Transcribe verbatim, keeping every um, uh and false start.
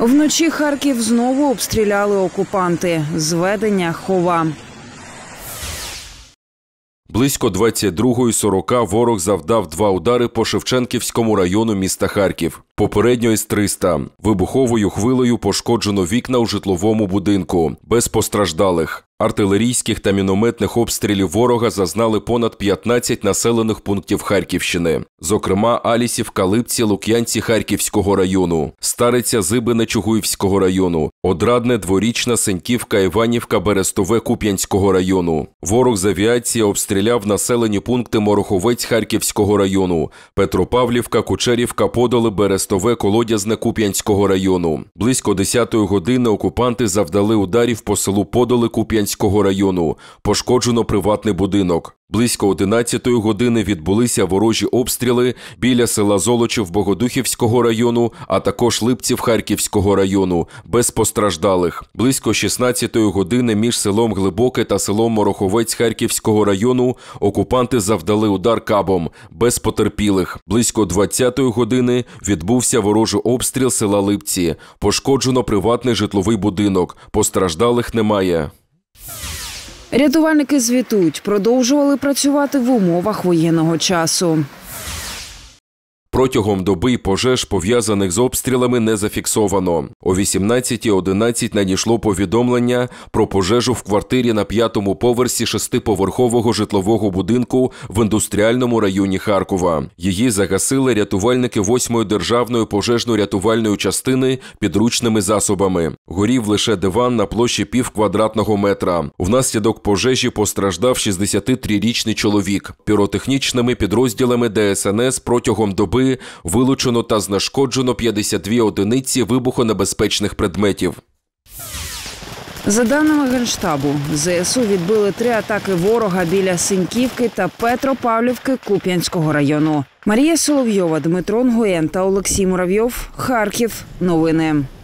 Вночі Харків знову обстріляли окупанти. Зведення Хова. Близько двадцять другої сорок ворог завдав два удари по Шевченківському району міста Харків. Попередньо із триста. Вибуховою хвилею пошкоджено вікна у житловому будинку. Без постраждалих. Артилерійських та мінометних обстрілів ворога зазнали понад п'ятнадцять населених пунктів Харківщини. Зокрема, Алісівка, Липці, Лук'янці Харківського району, Стариця, Зибине Чугуївського району, Одрадне, Дворічна, Сеньківка, Іванівка, Берестове Куп'янського району. Ворог з авіації обстріляв населені пункти Мороховець Харківського району, Петропавлівка, Кучерівка, Подоли, Берестове, Колодязне Куп'янського району. Близько десятої години окупанти завдали ударів по селу Подоли Куп'янського району. Пошкоджено приватний будинок. Близько одинадцятої години відбулися ворожі обстріли біля села Золочів Богодухівського району, а також Липців Харківського району, без постраждалих. Близько шістнадцятої години між селом Глибоке та селом Мороховець Харківського району окупанти завдали удар кабом, без потерпілих. Близько двадцятої години відбувся ворожий обстріл села Липці. Пошкоджено приватний житловий будинок, постраждалих немає. Рятувальники звітують, продовжували працювати в умовах воєнного часу. Протягом доби пожеж, пов'язаних з обстрілами, не зафіксовано. О вісімнадцятій одинадцять надійшло повідомлення про пожежу в квартирі на п'ятому поверсі шестиповерхового житлового будинку в індустріальному районі Харкова. Її загасили рятувальники восьмої державної пожежно-рятувальної частини підручними засобами. Горів лише диван на площі пів квадратного метра. Внаслідок пожежі постраждав шістдесятитрирічний чоловік. Піротехнічними підрозділами Де Ес Ен Ес протягом доби вилучено та знешкоджено п'ятдесят дві одиниці вибухонебезпечних предметів. За даними Генштабу, Зе Ес У відбили три атаки ворога біля Сеньківки та Петропавлівки Куп'янського району. Марія Соловйова, Дмитро Нгоєн та Олексій Муравйов. Харків. Новини.